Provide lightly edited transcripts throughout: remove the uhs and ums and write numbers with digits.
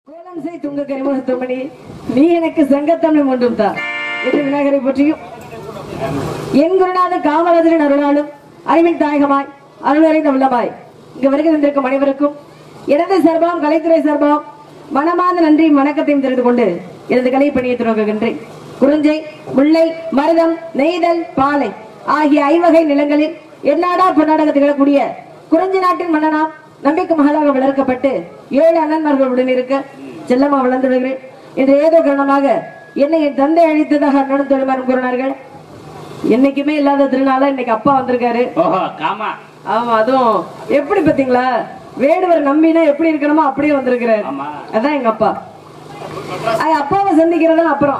கோலம் செய் துங்க கரிமுகத்தமணி நீ எனக்கு சங்கத்தமிழ் ஒன்றும் தான் என்று விநாயகரை பற்றியும் என் குருநாத காமராஜரின் அருளாலும் அறிவின் தாயகமாய் அருளறிந்த உள்ளமாய் இங்கு வருகை தந்திருக்கும் அனைவருக்கும் எனது சார்பாம் கலைத்துறை சார்பாம் மனமார்ந்த நன்றி வணக்கத்தையும் தெரிந்து கொண்டு எனது கலை பணியை துவங்குகின்றேன். குறிஞ்சை, முல்லை, மருதம், நெய்தல், பாலை ஆகிய ஐவகை நிலங்களில் எந்நாடா பொன்னாடாக திகழக்கூடிய குறிஞ்சி நாட்டின் மன்னனாம் நம்பிக்கை மகளாக வளர்க்கப்பட்டு 7 அண்ணன்மார்களுடன் இருக்க செல்லமா வளர்ந்து வருகிறேன். இன்று ஏதோ காரணமாக என்னை என் தந்தை அழித்ததாக அண்ணனும் தொழில்மாரும் கூறினார்கள். என்னைக்குமே இல்லாத திருநாளா இன்னைக்கு அப்பா வந்திருக்காரு. ஆமா, அதுவும் எப்படி பாத்தீங்களா, வேடுவர் நம்பினா எப்படி இருக்கணுமோ அப்படியே வந்திருக்கிறாரு. அதான் எங்க அப்பா. அப்பாவை சந்திக்கிறதா அப்புறம்,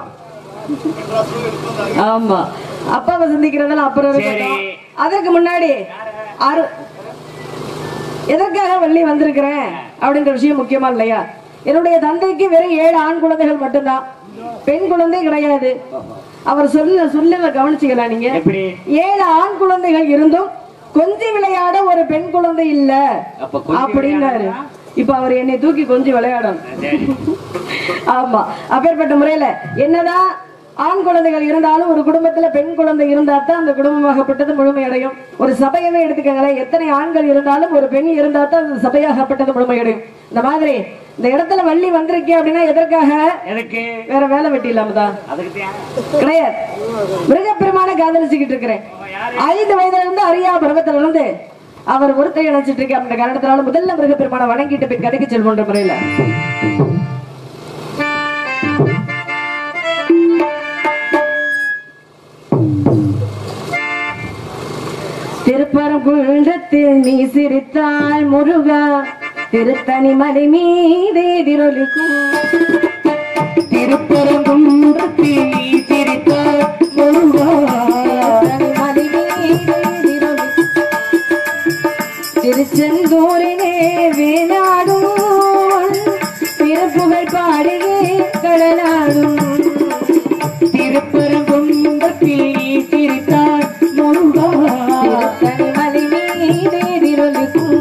ஆமா அப்பாவை சந்திக்கிறதெல்லாம் அப்புறம். அதற்கு முன்னாடி எதற்காக வள்ளி வந்திருக்கிறேன் அப்படின்ற விஷயம் முக்கியமா இல்லையா? என்னுடைய தந்தைக்கு வெறும் 7 ஆண் குழந்தைகள் மட்டும்தான், பெண் குழந்தை கிடையாது. அவர் சொல்ல கவனிச்சுக்கலாம் நீங்க. 7 ஆண் குழந்தைகள் இருந்தும் கொஞ்சி விளையாட ஒரு பெண் குழந்தை இல்ல அப்படின்னாரு. இப்ப அவர் என்னை தூக்கி கொஞ்சி விளையாடும். ஆமா, அப்பேற்பட்ட முறையில என்னதான் ஆண் குழந்தைகள் இருந்தாலும் ஒரு குடும்பத்துல பெண் குழந்தை இருந்தா தான் அந்த குடும்பமாகப்பட்டது முழுமையடையும். ஒரு சபையவே எடுத்துக்கங்களேன், எத்தனை ஆண்கள் இருந்தாலும் ஒரு பெண் இருந்தா தான் அந்த சபையாகப்பட்டது முழுமையடையும். இந்த மாதிரி இந்த இடத்துல வள்ளி வந்திருக்கே அப்படின்னா எதற்காக? வேற வேலை வெட்டி இல்லாம தான் கிடையாது. மிருகப்பெருமான காதலிச்சுக்கிட்டு இருக்கிறேன். 5 வயதுல இருந்து அரியா பருவத்துல இருந்து அவர் ஒருத்தரை நினைச்சிட்டு இருக்கேன். அப்படின்ற காரணத்தினால முதல்ல மிருகப்பெருமான வணங்கிட்டு பின் கடைக்கு செல்வோன்ற முறையில திருப்பரங்குன்றத்தில் நீ சிரித்தால் முருகா, திருத்தணி மலை மீதே திரொலிக்கும். திருப்பரங்குன்றத்தில் நீ சிரித்தால் முருகா, மலை மீதே திரொலிக்கும். திருச்செந்தூரினே வேணாடும் திருப்புகழ் பாடியே கடலாடும். திருப்பரங்குன்றத்தில் நீ சிரித்தால் முருகா, மலை மீதே திரொலிக்கும்.